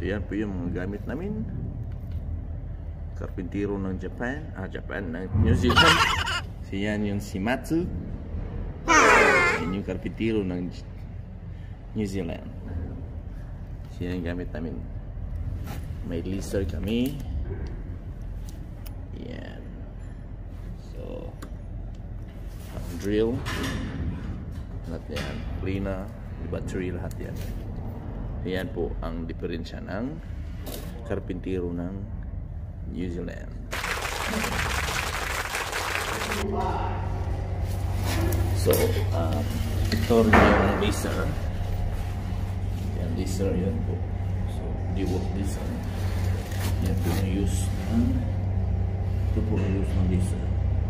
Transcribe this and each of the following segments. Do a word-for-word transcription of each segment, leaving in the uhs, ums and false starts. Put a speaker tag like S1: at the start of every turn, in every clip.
S1: yan po yung mga gamit namin. Karpintero ng Japan, ah Japan, ng New Zealand. Si yan yung si Matsu. Yan yung karpintero ng New Zealand. Si yan yung gamit namin. May laser kami. Yan. So, drill. Lahat yan. Plina, battery, lahat yan. Yan po ang diferensya ng karpintero ng New Zealand. So, um, ito rin yung laser. Yan, laser yan po. So, D-Walk laser. Yan po yung use ng ito po yung use ng laser.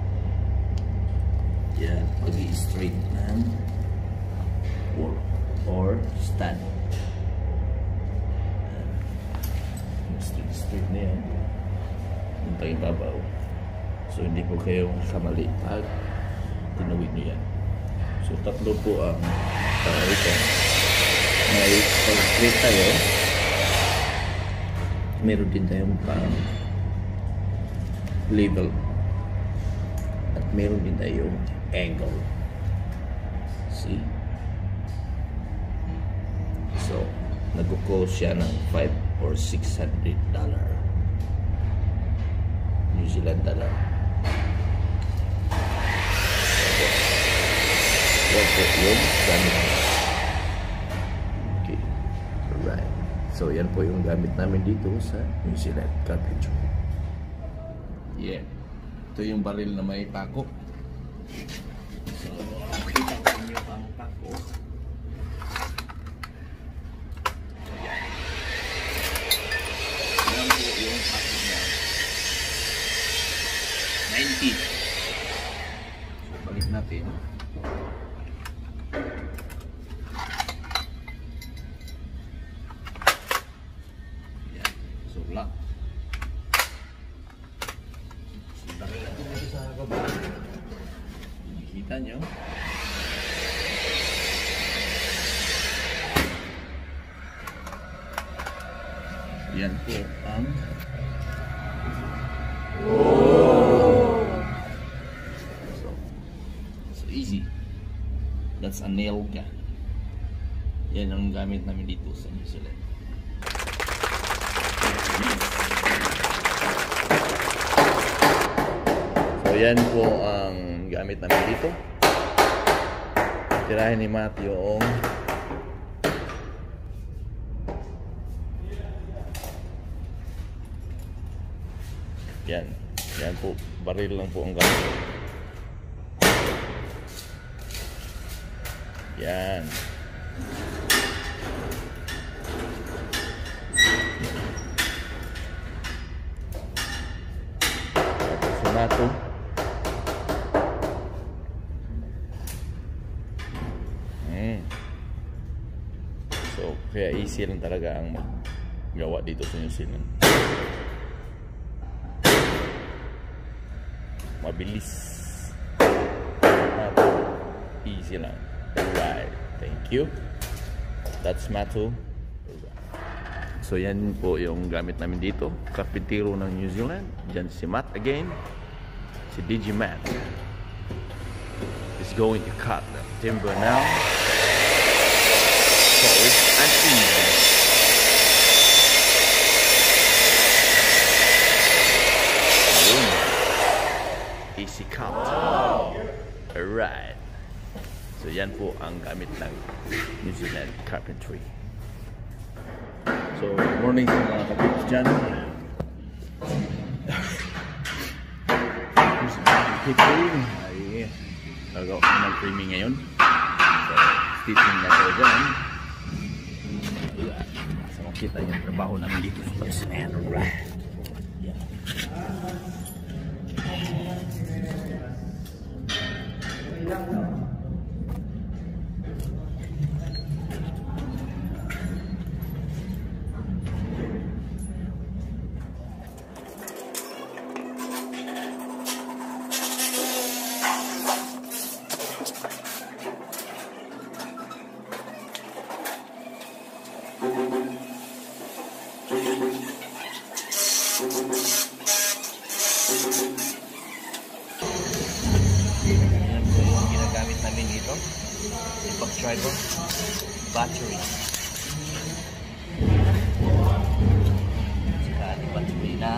S1: Yan, pag-i-straight ng work or stand. Straight, straight na yan. Yung tayong babaw. So, hindi po kayo kamali pag tinawid nyo yan. So, tatlo po ang para rito. May pag-straight tayo. Meron din tayong pang level. At meron din tayong angle. See? So, nag-cost siya ng five or six hundred dollar New Zealand dollar. Yan po yung gamit. Okay. Alright. So, yan po yung gamit namin dito sa New Zealand carpentry. Yeah. Ito yung baril na may pako. So, nakita ko nyo ang pako. Yan po yung pako niya. ninety. So, balik natin. Yan. So, lock. Kita nyo. Yan po ang oh. So, so easy. That's a nail gun. Yan ang gamit namin dito sa New Zealand. So yan po ang gamit namin dito. Tirahin ni Matt yung yan. Yan po. Baril lang po ang gamit. Yan. So na to. So, kaya easy lang talaga ang magawa dito sa New Zealand. Mabilis. Easy lang. Alright. Thank you. That's Matu. So, yan po yung gamit namin dito. Karpintero ng New Zealand. Diyan si Matt again. Si Digimat. Is going to cut the timber now. So it's an easy. Easy cut. Wow. Alright. So yan po ang gamit ng New Zealand carpentry. So good morning sa mga kapits dyan. Ay, nagawa ko ng framing ngayon. So stitching na ko dyan. Sa makita yung trabaho namin dito sa New Alright. Yeah. Yan po yung ginagamit namin dito. Impact driver battery. Saka di battery na.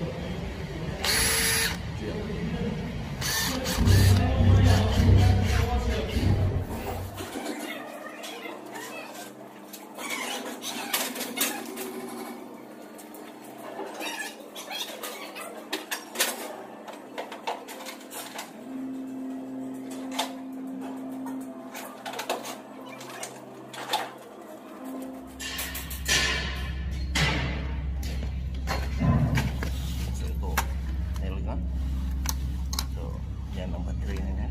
S1: Yan ang baterya niya.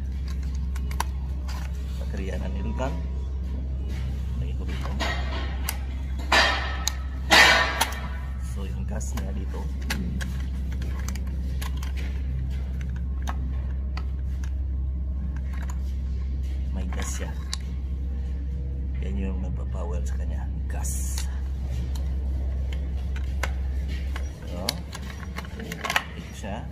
S1: Baterya ng nailgun. Lagay ko dito. So yung gas niya dito. May gas siya. Yan yung nagpapower sa kanya. Gas. So, ito siya.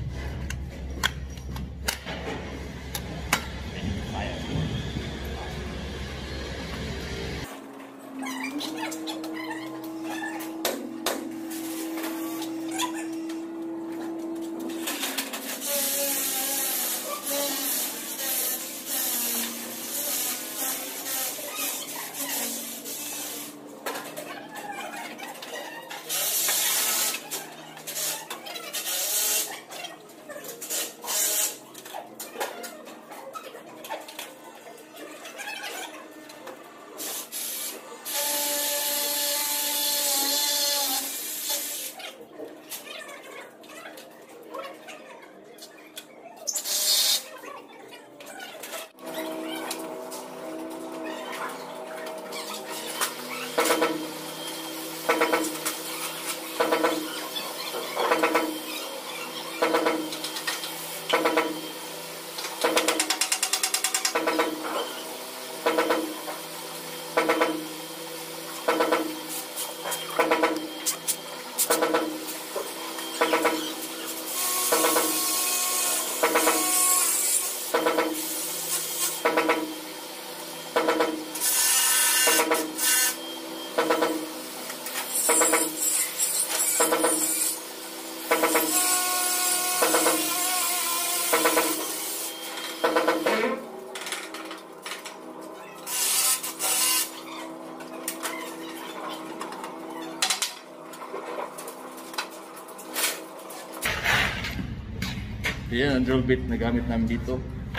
S1: Yan ang drill bit na gamit namin dito.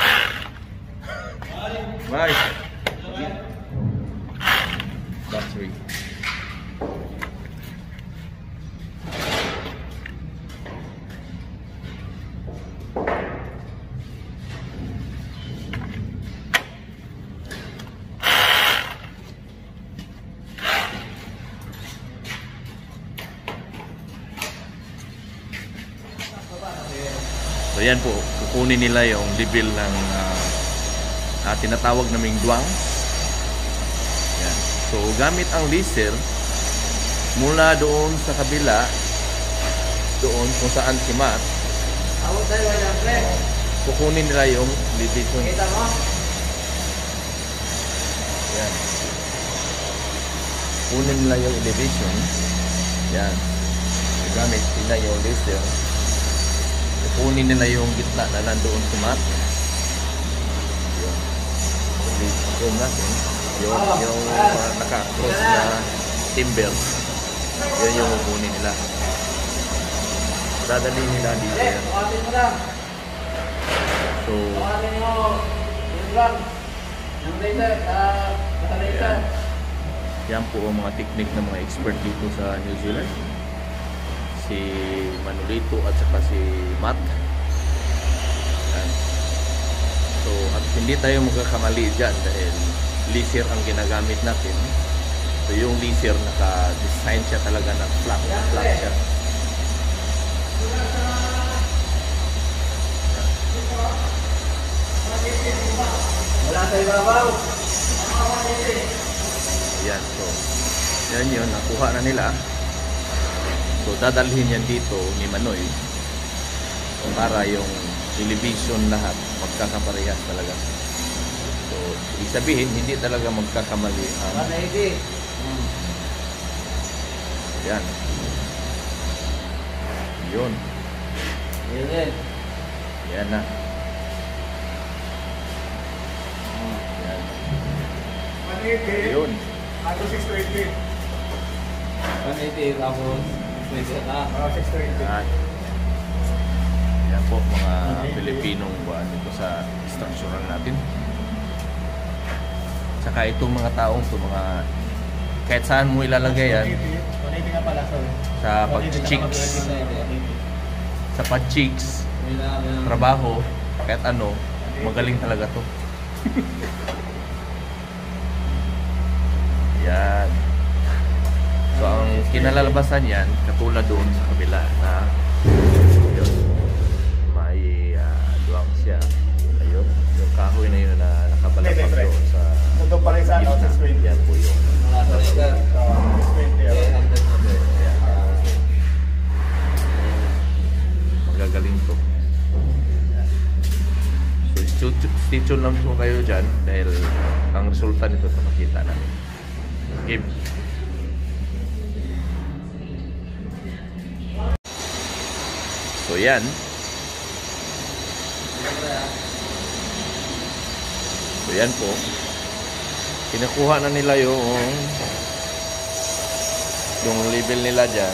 S1: Bye! Battery. So yan po, kukunin nila yung level ng uh, uh, tinatawag naming duwang. Yan. So gamit ang laser mula doon sa kabila, doon kung saan si Matt, kukunin nila yung elevation. Yan. Kunin nila yung elevation. Yan. Gamit nila yung laser. Kunin nila yung gitna na nandoon si Matt. Yung elevation natin. Yung, yung uh, naka-cross na timber. Yan yung kukunin nila. Dadali nila dito yan. So, yan. Yan po ang mga technique ng mga expert dito sa New Zealand. Si Manolito at saka si Matt. Yan. So, at hindi tayo magkakamali dyan dahil laser ang ginagamit natin. So, yung laser naka-design siya talaga ng flat. Flat siya.
S2: Wala sa ibabaw.
S1: Yan, so yan yun, nakuha na nila. So dadalhin yan dito ni Manoy para yung television lahat magkakaparehas talaga. So, ibig sabihin, hindi talaga magkakamali ang...
S2: one eighty.
S1: Hmm. Yan. Yun.
S2: Yun din.
S1: Yan na. Yan.
S3: one eighty.
S1: Yun.
S3: Ako six twenty.
S2: one eighty tapos may seta.
S3: Ako six twenty.
S1: Yan. Yan po mga Pilipinong buwan dito sa structural natin. Tsaka itong mga taong to, mga kahit saan mo ilalagay yan,
S3: one eighty nga pala, sorry.
S1: sa pag-cheeks, sa pag-cheeks, trabaho, kahit ano, magaling talaga to. Yan. So ang kinalalabasan yan, katulad doon sa kabila na yun, may uh, duwang siya. Ayun, yung kahoy na yun na nakabalapag doon sa
S3: Nandun pa rin sa ano, six twenty.
S1: yan po yung
S2: Wala sa liga.
S3: six twenty.
S2: eight hundred na din.
S1: magagaling to. So stay tuned lang po kayo dyan dahil ang resulta nito ito makita namin. Game. So yan. So yan po. Kinukuha na nila yung yung level nila dyan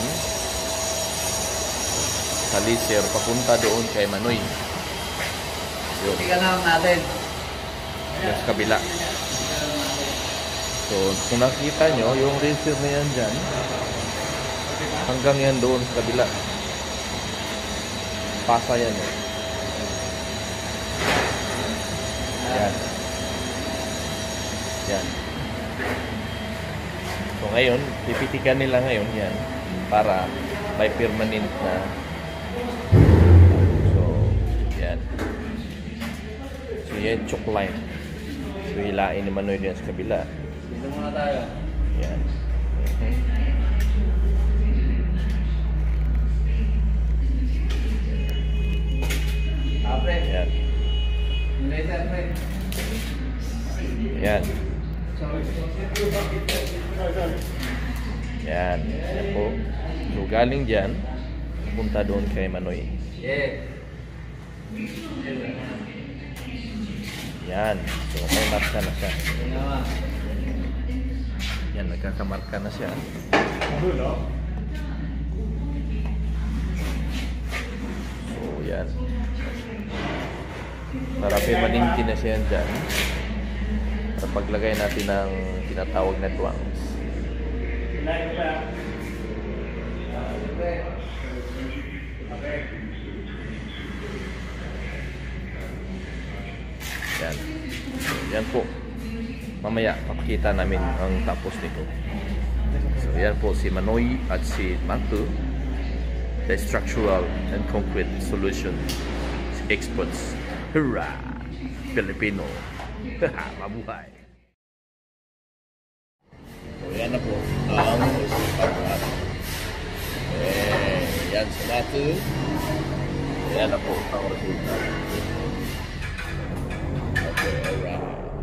S1: sa laser papunta doon kay Manoy. Yun.
S2: Tingnan lang natin.
S1: Yung sa kabila. So kung nakita nyo, yung laser na yan dyan hanggang yan doon sa kabila. Pasa yan eh. Yan. Yan. So ngayon, pipitikan nila ngayon yan para may permanent na. So, yan. So yan, choke line. So hilain ni Manoy yan sa kabila.
S2: Dito muna tayo.
S1: Yan. Okay.
S2: Ah, pre.
S1: Yan.
S2: Yung laser, pre.
S1: Yan.
S2: Sorry.
S1: Yan. Yan po. So galing dyan, punta doon kay Manoy.
S2: Yeah.
S1: Yan. So may marka na siya.
S2: Yun naman.
S1: Yan, nagkakamarka na siya.
S3: Dulo.
S1: So yan. Para permanente na siya dyan. Para paglagay natin ng tinatawag na duwangs.
S3: Like that.
S2: Pre.
S3: Okay.
S1: Yan. So, yan po. Mamaya, papakita namin ang tapos nito. So, yan po si Manoy at si Matu, the structural and concrete solution experts. Hurrah! Filipino. Mabuhay! So, yan na po ang resulta natin. Eh, yan si Matu. Yan na po ang resulta. Okay, alright.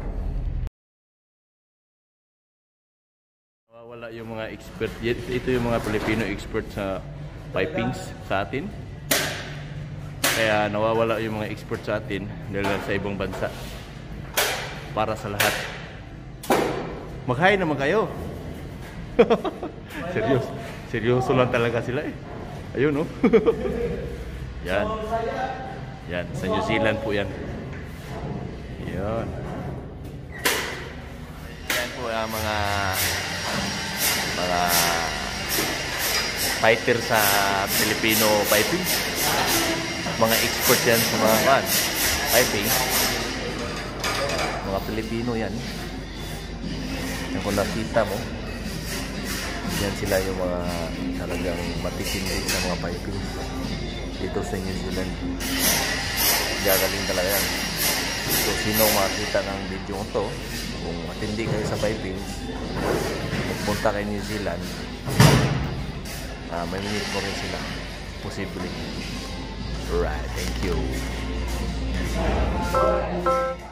S1: Nawawala yung mga expert. Ito yung mga Filipino expert sa pipings sa atin. Kaya nawawala yung mga expert sa atin dahil sa ibang bansa. Para sa lahat. Mag-hi naman kayo. Seryoso. Seryoso lang talaga sila eh. Ayun oh. Yan. Yan. Sa New Zealand po yan. Yan. Yan po ang mga mga fighter sa Filipino piping. Mga expert yan sa mga kan piping. Mga Pilipino yan. Yan kung nakita mo, yan sila yung mga talagang matitindi sa mga piping dito sa New Zealand. Gagaling talaga yan. So sino makakita ng video ito, kung matindi kayo sa piping, magpunta kayo New Zealand, uh, may minute mo rin sila. Posible. So Alright, thank you.